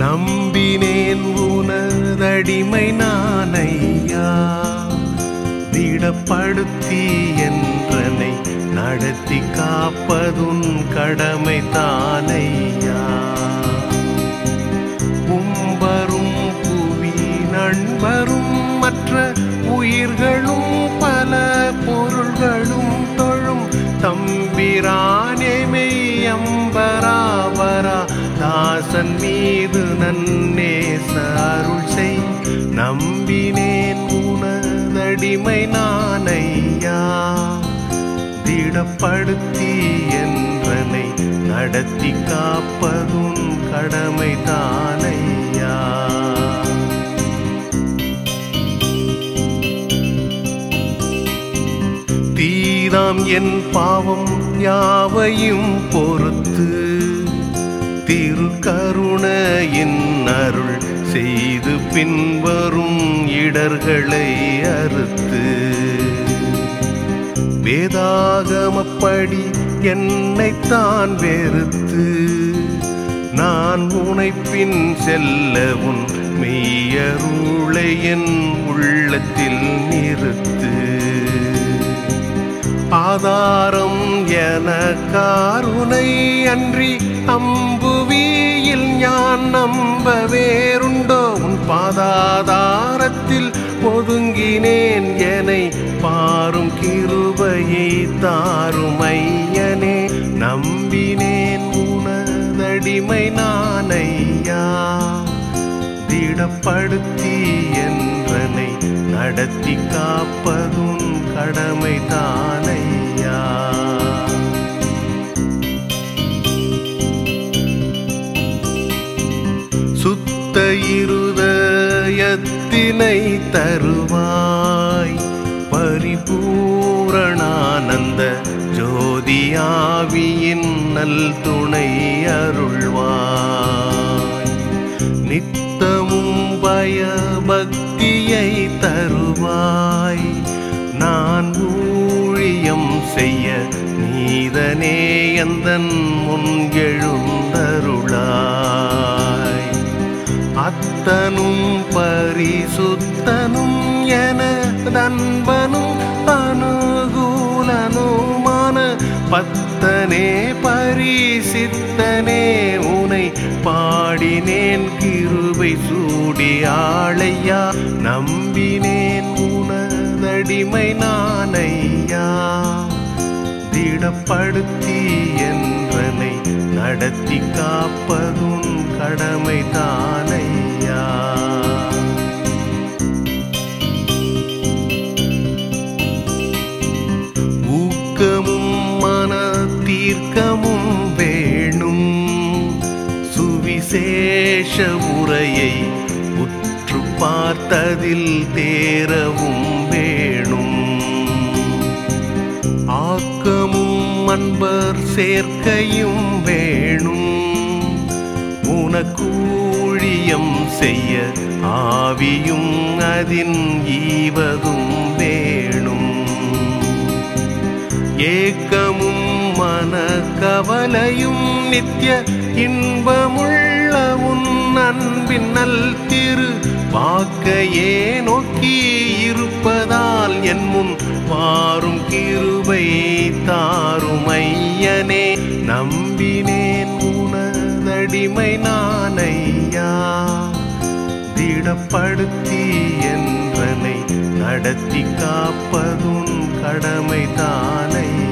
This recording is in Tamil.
நம்பினேன் உனதடிமை நானையா, திடப்படுத்தி என்றனை நடத்தி காப்பதுன் கடமை தானையா. உம்பரும் புவி நண்பரும் மற்ற உயிர்களும் பல பொருள்களும் தொழும் தம்பிரானேமை அம்பராவரா தாசன் மீது நன்னேச அருள் செய். நம்பினேன் உனதடிமை நானையா, திடப்படுத்தி என்றனை நடத்தி காப்பதும் கடமை தானையா. தீதாம் என் பாவம் யாவையும் பொறுத்து திருக்கருணையின் அருள் செய்து பின்வரும் இடர்களை அறுத்து, வேதாகமப்படி என்னைத்தான் வெறுத்து நான் உனைப்பின் செல்ல உன் மெய்யருளை என் உள்ளத்தில் நிறுத்து. ஆதாரம் என காருணை அன்றி அம்புவியில் ஞான் நம்ப வேறுண்டோ. உன் பாதாதாரத்தில் ஒதுங்கினேன் எனை பாரும் கிருபையை தாரும் ஐயனே. நம்பினேன் உனதடிமை நானையா, திடப்படுத்தி என்றனை நடத்தி காப்பதும் கடமை தானையா. சுத்த இருதயத்தினை தருவாய், பரிபூரணானந்த ஜோதியாவியின் நல் துணை அருள்வாய். நித்தமும் பயபக்தியை தருவாய், நான் ஊழியம் செய்ய நீதனே எந்தன் முன் எழுந்தருளாய். அத்தனும் பரிசுத்தனும் என தன்பனும் அனுகூலனுமான பத்தனே பரிசித்தனே உனை பாடினேன் கிருபை சூடி ஆளையா. நம்பினேன் உனதடிமை நானையா, திடப்படுத்தி என்றனை நடத்தி காப்பதும் கடமை தானையா. ஊக்கமும் மன தீர்க்கமும் வேணும், சுவிசேஷ உரையை உற்று பார்த்ததில் தேரவும் வேணும். ஆக்கமும் அன்பர் சேர்க்கையும் வேணும், உனக்கூழியம் செய்ய ஆவியும் அதின் ஈவதும் வேணும். ஏக்கமும் மன கவலையும் நித்திய இன்பமுள்ள உன் அன்பின் நல் திரு வாக்கையே நோக்கி இருப்பதால் என் முன் வாரும் கிருபை தாரும் ஐயனே. நம்பினேன் உனதடிமை நானையா, திடப்படுத்தி என்றனை நடத்தி காப்பதும் கடமை தானை.